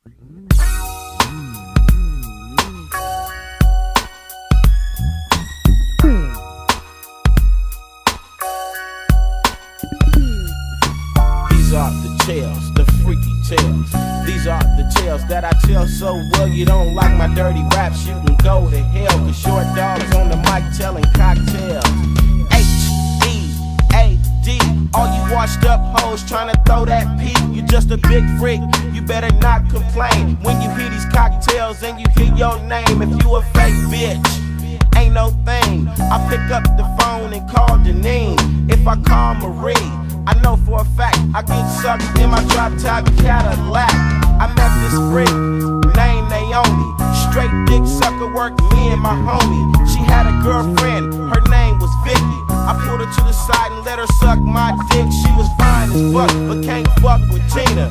These are the tales, the freaky tales. These are the tales that I tell so well. You don't like my dirty raps, you can go to hell. Cause short dogs on the mic telling cocktails. H-E-A-D. All you washed up hoes trying to throw that P. You just a big freak, you better not complain when you hear these cocktails and you hear your name. If you a fake bitch, ain't no thing. I pick up the phone and call Deneen. If I call Marie, I know for a fact I get sucked in my drop-top Cadillac. I met this freak named Naomi. Straight dick sucker work, me and my homie. She had a girlfriend, her name was Vicky. I pulled her to the side and let her suck my dick. She was fine as fuck, but can't fuck with Tina,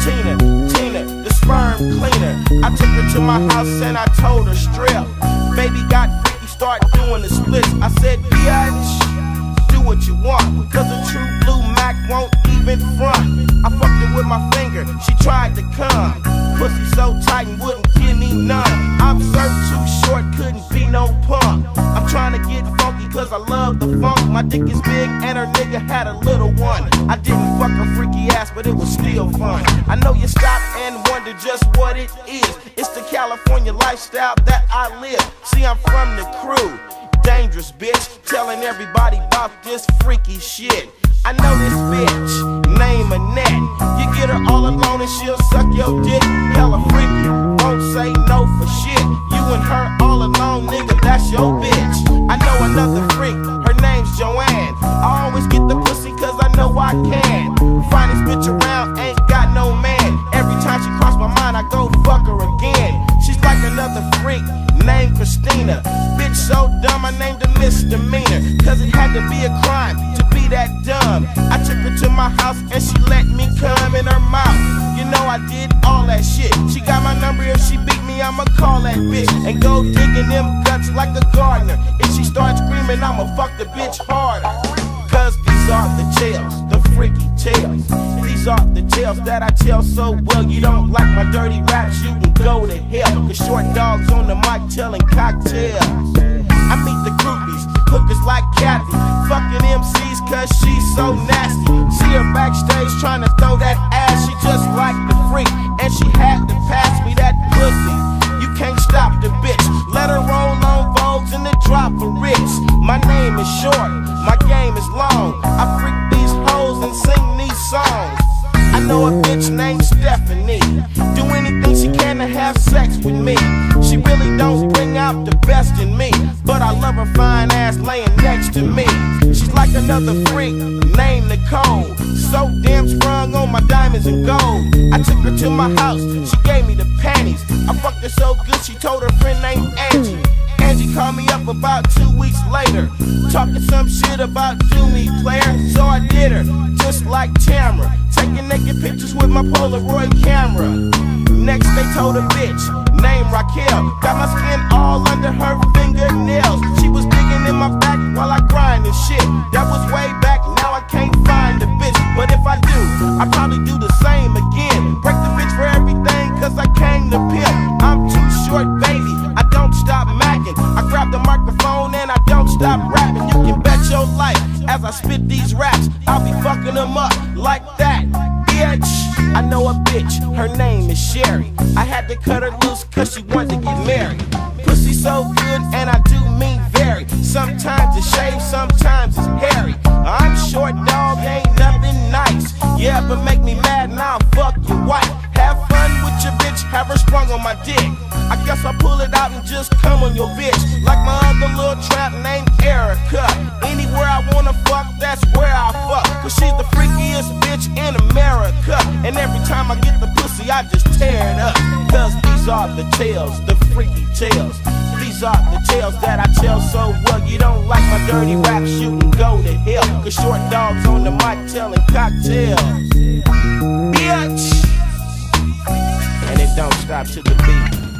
the sperm cleaner. I took her to my house and I told her strip. Baby got freaky, start doing the splits. I said, bitch, do what you want, cause a true blue Mac won't even front. I fucked her with my finger, she tried to come. Pussy so tight and wouldn't give me none. I'm served too short, couldn't be no punk. I'm trying to get funky cause I love the funk. My dick is big and her nigga had a little one. I didn't fuck her freaky ass, but it was still fun. I know you stop and wonder just what it is. It's the California lifestyle that I live. See, I'm from the crew, dangerous bitch, telling everybody about this freaky shit. I know this bitch, name Annette. You get her all alone and she'll suck your dick. Hella freaky, won't say no for shit. You and her all alone, nigga, that's your bitch. I know another freak, her name's Joanne. I always get the pussy cause I know I can. Finest bitch around, ain't got no man. Every time she cross my mind, I go fuck her again. She's like another freak named Christina. Bitch so dumb, I named her misdemeanor. Cause it had to be a crime to be that dumb. I took her to my house and she let me come in her mouth. You know I did all that shit. She got my number, if she beat me, I'ma call that bitch and go digging them guts like a gardener. If she starts screaming, I'ma fuck the bitch harder. Cause these are the tales, the freaky tales. These are the tales that I tell so well. You don't like my dirty raps, you can go to hell. Cause short dogs on the mic telling cocktails. I meet the groupies, hookers like Kathy, fucking MCs cause she's so nasty. See her backstage trying to throw that ass. She just like the freak and she had to pass me that pussy. You can't stop the bitch, let her roll on Vogues and the drop for rich. My name is short, my game is long. I freak these hoes and sing these songs. I know a bitch named Stephanie, do anything she can to have sex with me. She really don't bring out the best in me, but I love her fine ass laying next to me. She's like another freak named Nicole, so damn sprung on my diamonds and gold. I took her to my house, she gave me the panties. I fucked her so good she told her friend named Angie. Angie called me up about 2 weeks later, talking some shit about do me player. So I did her, just like Tamara, taking naked pictures with my Polaroid camera. Next they told a bitch named Raquel, got my skin all under her fingernails. She was digging in my back while I grind and shit. That was way back, now I can't find the bitch. But if I do, I probably do the same again. Break the bitch for everything cause I came to pimp. I'm too short, baby, I don't stop macking. I grab the microphone and I don't stop rapping. You can bet your life as I spit these raps, I'll be fucking them up like that, bitch. I know a bitch, her name is Sherry. I had to cut her loose cause she wanted to get married. Pussy so good and I do mean very. Sometimes it's shaved, sometimes it's hairy. I'm short dog, ain't nothing nice. Yeah, but make me mad and I'll fuck your wife. Have fun with your bitch, have her sprung on my dick. I guess I'll pull it out and just come on your bitch. Like my other little trap named Erica. Anywhere I wanna fuck, that's where I fuck. Cause she's the freakiest bitch in America. And every time I get the pussy, I just tear it up. Cause these are the tales, the freaky tales. These are the tales that I tell so well. You don't like my dirty raps, you can go to hell. Cause short dogs on the mic telling cocktails, bitch. And it don't stop to the beat.